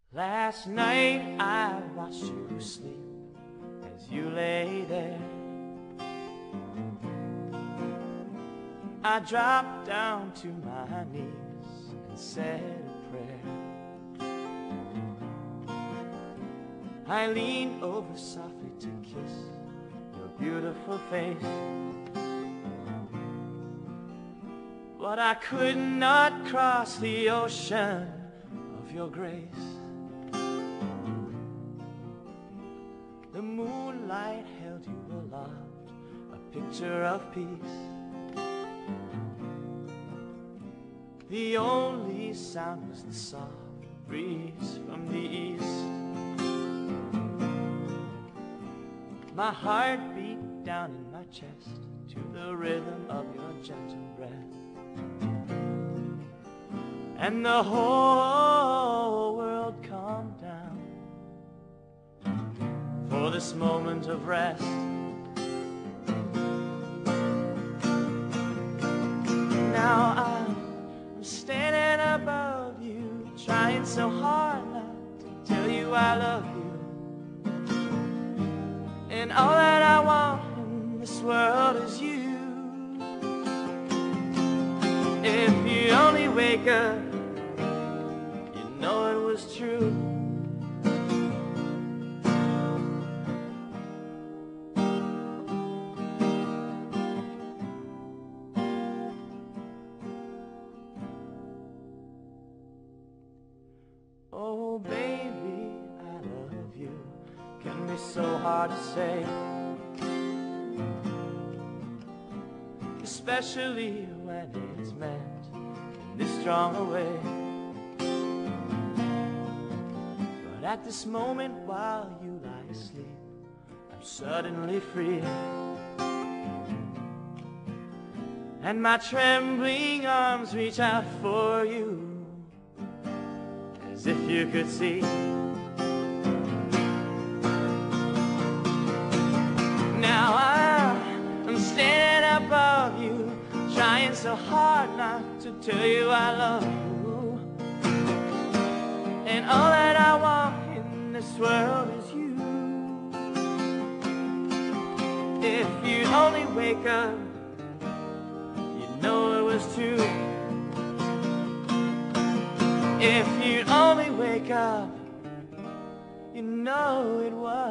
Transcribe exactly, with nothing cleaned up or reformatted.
Last night I watched you sleep as you lay there. I dropped down to my knees and said a prayer. I leaned over softly to kiss your beautiful face, but I could not cross the ocean of your grace. The moonlight held you aloft, a picture of peace. The only sound was the soft breeze from the east. My heart beat down in my chest to the rhythm of your gentle breath, and the whole world calmed down for this moment of rest. Now I'm standing above you, trying so hard not to tell you I love you, and all that I want in this world is you. If you only wake up, you know it was true. Oh baby, I love you, can be so hard to say, especially when it's meant in this strong a way. But at this moment while you lie asleep, I'm suddenly free, and my trembling arms reach out for you, as if you could see. Now I'm standing above you, trying so hard not to tell you I love you, and all that I want in this world is you. If you only wake up, you know it was true. If you only wake up, you know it was